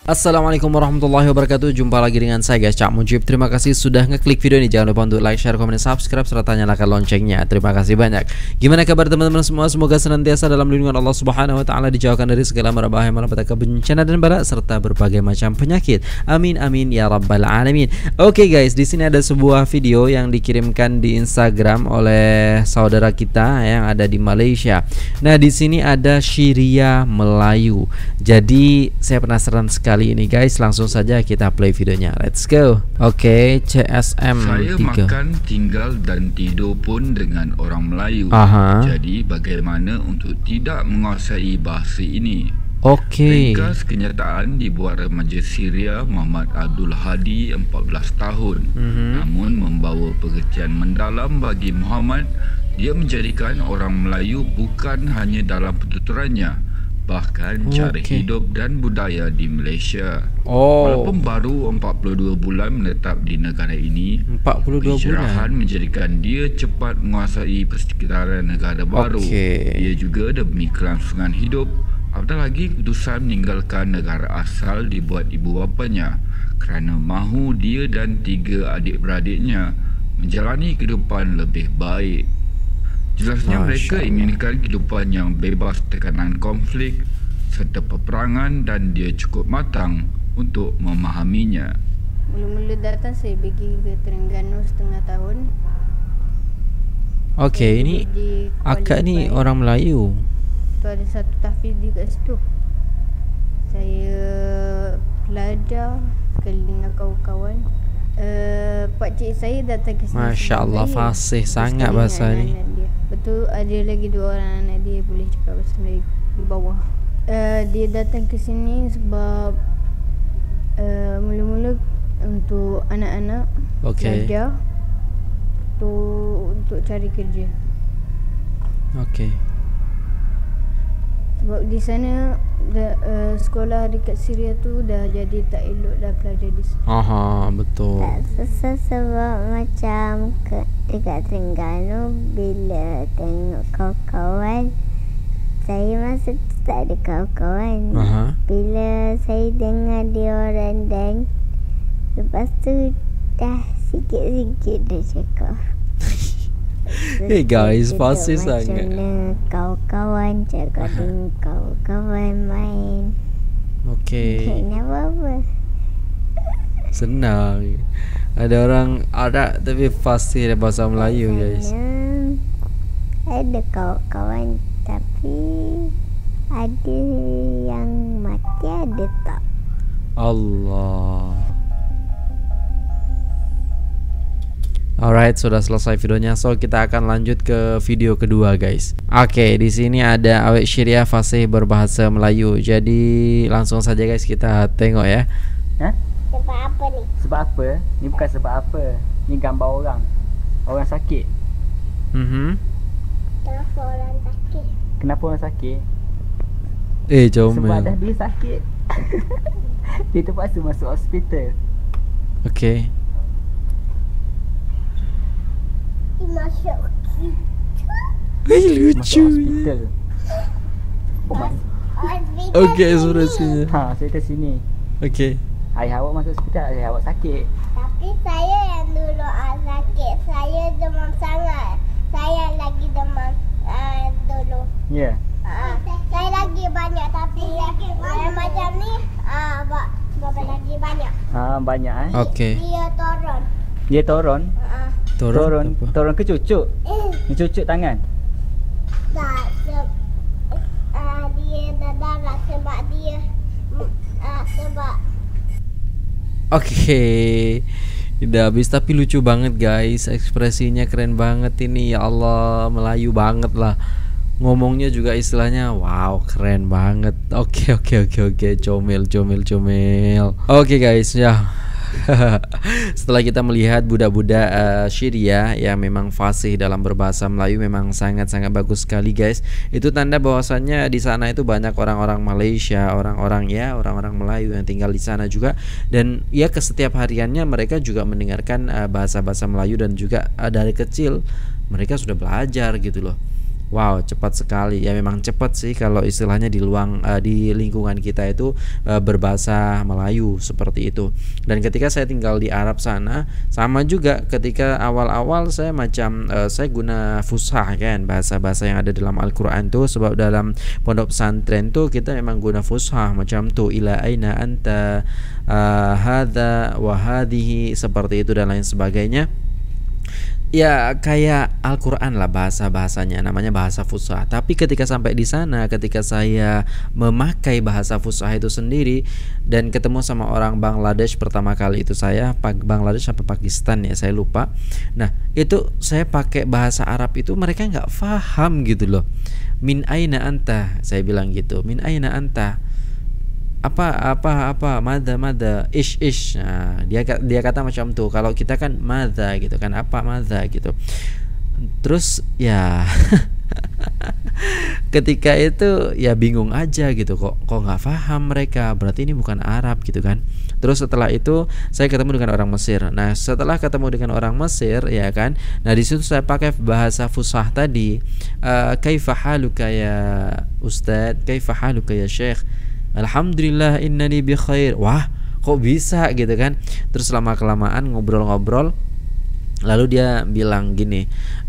Assalamualaikum warahmatullahi wabarakatuh. Jumpa lagi dengan saya guys, Cak Mujib. Terima kasih sudah ngeklik video ini. Jangan lupa untuk like, share, komen, subscribe serta nyalakan loncengnya. Terima kasih banyak. Gimana kabar teman-teman semua? Semoga senantiasa dalam lindungan Allah Subhanahu wa taala, dijauhkan dari segala mara bahaya, malapetaka, bencana dan bala serta berbagai macam penyakit. Amin amin ya rabbal alamin. Oke guys, di sini ada sebuah video yang dikirimkan di Instagram oleh saudara kita yang ada di Malaysia. Nah, di sini ada Syria Melayu. Jadi saya penasaran sekali ini guys, langsung saja kita play videonya. Let's go. Oke, CSM 3. Saya makan, tinggal dan tidur pun dengan orang Melayu. Jadi bagaimana untuk tidak menguasai bahasa ini? Ringkas kenyataan dibuat remaja Syria Muhammad Abdul Hadi 14 tahun. Namun membawa pengertian mendalam bagi Muhammad. Dia menjadikan orang Melayu bukan hanya dalam pertuturannya, bahkan cara hidup dan budaya di Malaysia. Walaupun baru 42 bulan menetap di negara ini, 42 pencerahan menjadikan dia cepat menguasai persekitaran negara baru. Dia juga demi kelangsungan hidup, apatah lagi keputusan meninggalkan negara asal dibuat ibu bapanya kerana mahu dia dan 3 adik-beradiknya menjalani kehidupan lebih baik. Jelasnya mereka inginkan kehidupan yang bebas tekanan konflik serta peperangan, dan dia cukup matang untuk memahaminya. Mula-mula datang saya pergi ke Terengganu setengah tahun. Ini akak ni orang Melayu. Tu ada satu tahfiz di kat situ. Saya belajar sekali dengan kawan-kawan. Pakcik saya datang ke sini. Masya Allah, fasih sangat bahasa ni. Betul, ada lagi 2 orang anak dia boleh cakap bahasa Melayu di bawah. Dia datang ke sini sebab mula-mula untuk anak-anak belajar, untuk cari kerja. Sebab di sana sekolah dekat Syria tu dah jadi tak elok dah pelajar di sana. Betul. Tak susah sebab macam dekat Terengganu, bila tengok kawan-kawan, saya masa tu tak ada kawan-kawan. Bila saya dengar dia orang dan lepas tu dah sikit-sikit dia cakap. Hey guys, fasih sangat. Kawan-kawan cakap dengan kawan-kawan main. Tak apa-apa. Senang. Ada orang Arab tapi fasih dalam bahasa Melayu guys. Ada kawan-kawan tapi ada yang mati, ada tak. Allah. Alright, sudah selesai videonya, so kita akan lanjut ke video kedua guys. Di sini ada awek Syria fasih berbahasa Melayu. Jadi langsung saja guys kita tengok ya. Sebab apa ni? Sebab apa? Ni bukan sebab apa. Ni gambar orang. Orang sakit. Kenapa orang sakit? Kenapa orang sakit? Comel. Sebab dah dia sakit. Dia terpaksa masuk hospital. Masuk lucu. Hospital. Sudah sini. Cerita sini. Ayah awak masuk hospital, ayah awak sakit. Tapi saya yang dulu sakit. Saya demam sangat. Saya lagi demam dulu. Ya. Saya lagi banyak, tapi macam ni berapa lagi banyak. Banyak Dia turun. Dia turun? Turun Turun ke cucuk? Dia cucuk tangan? Tak, dia dah darah sebab dia sebab. Udah habis, tapi lucu banget guys. Ekspresinya keren banget ini. Ya Allah, Melayu banget lah. Ngomongnya juga istilahnya wow, keren banget. Comel. Guys, ya. Setelah kita melihat budak-budak Syria yang memang fasih dalam berbahasa Melayu, memang sangat-sangat bagus sekali guys. Itu tanda bahwasannya di sana itu banyak orang-orang Malaysia, orang-orang Melayu yang tinggal di sana juga. Dan ya setiap hariannya mereka juga mendengarkan bahasa-bahasa Melayu, dan juga dari kecil mereka sudah belajar gitu loh. Wow, cepat sekali. Ya memang cepat sih kalau istilahnya di lingkungan kita itu berbahasa Melayu seperti itu. Dan ketika saya tinggal di Arab sana, sama juga ketika awal-awal saya saya guna fushah kan, bahasa-bahasa yang ada dalam Al-Qur'an tuh, sebab dalam pondok pesantren tuh kita memang guna fushah macam tuh, ila aina anta, hadza wa hadhihi, seperti itu dan lain sebagainya. Ya kayak Al-Quran lah bahasa-bahasanya, namanya bahasa fushah. Tapi ketika sampai di sana, ketika saya memakai bahasa fushah itu sendiri dan ketemu sama orang Bangladesh pertama kali itu, saya Bangladesh apa Pakistan ya, saya lupa. Nah itu saya pakai bahasa Arab itu mereka nggak paham gitu loh. Min aina anta, saya bilang gitu. Min aina anta, apa mada ish. Nah, dia kata macam tuh. Kalau kita kan mada gitu kan, apa mada gitu. Terus ya ketika itu ya bingung aja gitu, kok nggak paham mereka, berarti ini bukan Arab gitu kan. Terus setelah itu saya ketemu dengan orang Mesir. Nah setelah ketemu dengan orang Mesir ya kan, nah di situ saya pakai bahasa fushah tadi. Kaifa haluka ya Ustadz, kaifa haluka ya Syekh, alhamdulillah innani bi khair. Wah kok bisa gitu kan. Terus lama-kelamaan ngobrol-ngobrol, lalu dia bilang gini,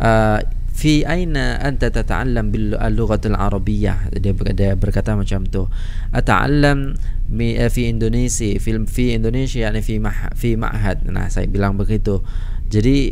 fi aina anta tata'allam bil lughatil arabiyyah. Dia berkata macam tu, ata'allam fi Indonesia, fi Indonesia yani fi ma'had. Nah saya bilang begitu. Jadi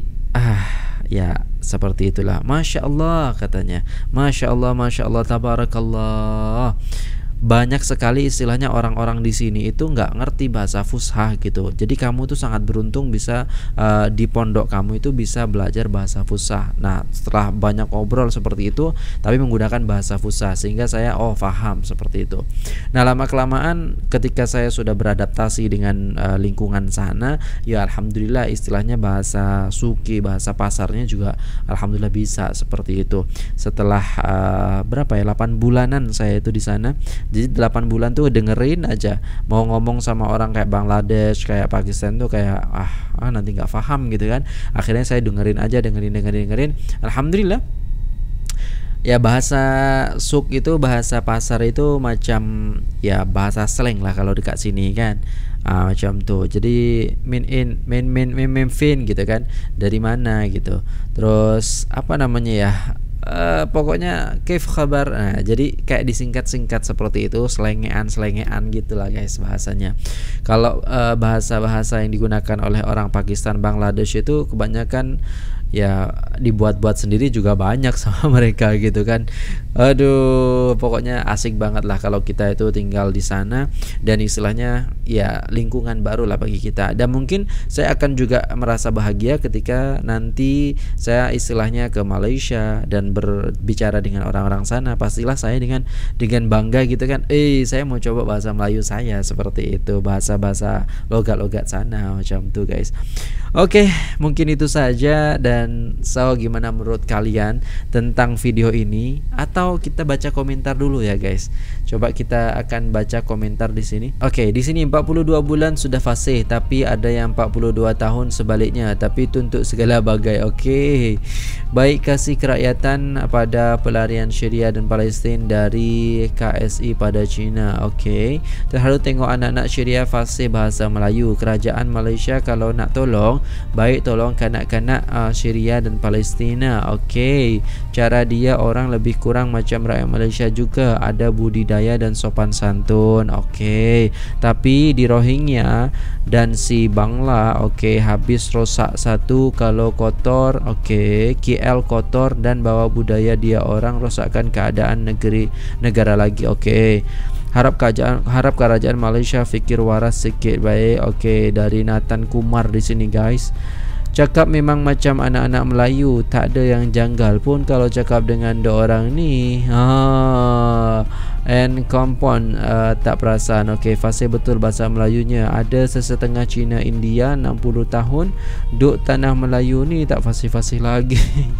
ya seperti itulah. Masya Allah katanya, Masya Allah tabarakallah. Banyak sekali istilahnya orang-orang di sini itu nggak ngerti bahasa fushah gitu. Jadi kamu tuh sangat beruntung bisa di pondok kamu itu bisa belajar bahasa fushah. Nah setelah banyak ngobrol seperti itu, tapi menggunakan bahasa fushah, sehingga saya paham seperti itu. Nah lama kelamaan ketika saya sudah beradaptasi dengan lingkungan sana, ya alhamdulillah istilahnya bahasa suki, bahasa pasarnya juga alhamdulillah bisa seperti itu. Setelah berapa ya, 8 bulanan saya itu di sana. Jadi 8 bulan tuh dengerin aja, mau ngomong sama orang kayak Bangladesh, kayak Pakistan tuh kayak nanti nggak paham gitu kan. Akhirnya saya dengerin aja, dengerin. Alhamdulillah. Ya bahasa suk itu, bahasa pasar itu macam ya bahasa slang lah kalau dekat sini kan. Macam tuh. Jadi min fin gitu kan. Dari mana gitu. Terus apa namanya ya? Pokoknya kaif khabar. Nah, jadi kayak disingkat-singkat seperti itu, selengean gitulah guys bahasanya. Kalau bahasa-bahasa yang digunakan oleh orang Pakistan, Bangladesh itu kebanyakan ya dibuat-buat sendiri juga banyak sama mereka gitu kan. Aduh, pokoknya asik banget lah kalau kita itu tinggal di sana, dan istilahnya ya lingkungan baru lah bagi kita. Dan mungkin saya akan juga merasa bahagia ketika nanti saya istilahnya ke Malaysia dan berbicara dengan orang-orang sana. Pastilah saya dengan bangga gitu kan, saya mau coba bahasa Melayu saya seperti itu, bahasa-bahasa logat-logat sana macam tuh guys. Oke, mungkin itu saja. Dan gimana menurut kalian tentang video ini? Atau kita baca komentar dulu ya guys. Coba kita akan baca komentar di sini. Oke, di sini 42 bulan sudah fasih, tapi ada yang 42 tahun sebaliknya, tapi itu untuk segala bagai. Oke. Baik, kasih kerakyatan pada pelarian Syria dan Palestin dari KSI pada China. Oke. Terharu tengok anak-anak Syria fasih bahasa Melayu. Kerajaan Malaysia kalau nak tolong, baik tolong kanak-kanak Syria dan Palestina. Oke. Cara dia orang lebih kurang macam rakyat Malaysia juga, ada budidaya dan sopan santun. Oke. Tapi di Rohingya dan si Bangla, habis rosak satu kalau kotor. KL kotor dan bawa budaya dia orang, rosakkan keadaan negara lagi. Harap kerajaan Malaysia fikir waras sikit. Baik. Dari Nathan Kumar di sini guys. Cakap memang macam anak-anak Melayu, tak ada yang janggal pun kalau cakap dengan dua orang ni. And kompon tak perasan. Fasih betul bahasa Melayunya. Ada sesetengah Cina India 60 tahun duk tanah Melayu ni tak fasih-fasih lagi.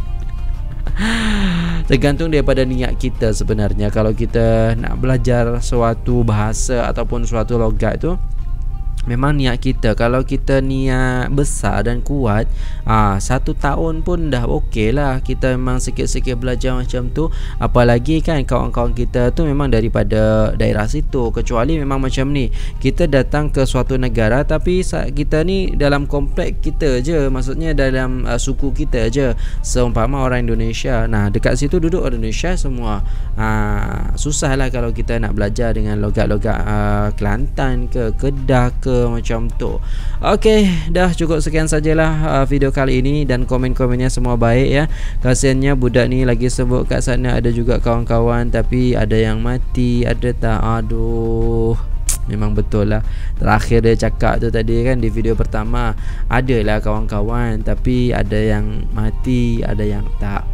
Tergantung daripada niat kita sebenarnya. Kalau kita nak belajar suatu bahasa ataupun suatu logat itu, memang niat kita, kalau kita niat besar dan kuat, 1 tahun pun dah okey lah. Kita memang sikit-sikit belajar macam tu. Apalagi kan kawan-kawan kita tu memang daripada daerah situ. Kecuali memang macam ni, kita datang ke suatu negara tapi kita ni dalam komplek kita je, maksudnya dalam suku kita je. Seumpama orang Indonesia, nah dekat situ duduk orang Indonesia semua. Susah lah kalau kita nak belajar dengan logat-logat Kelantan ke Kedah ke macam tu. Okey, dah cukup sekian sajalah video kali ini, dan komen-komennya semua baik ya. Kasiannya budak ni lagi sebut kat sana ada juga kawan-kawan tapi ada yang mati, ada tak. Aduh, memang betul lah. Terakhir dia cakap tu tadi kan di video pertama, adalah kawan-kawan tapi ada yang mati, ada yang tak.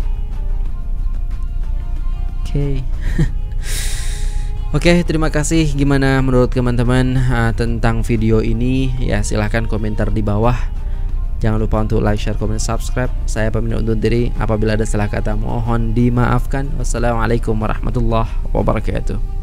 Okey. Oke, terima kasih. Gimana menurut teman-teman tentang video ini? Ya, silahkan komentar di bawah. Jangan lupa untuk like, share, komen, subscribe. Saya pamit undur diri. Apabila ada salah kata mohon dimaafkan. Wassalamualaikum warahmatullahi wabarakatuh.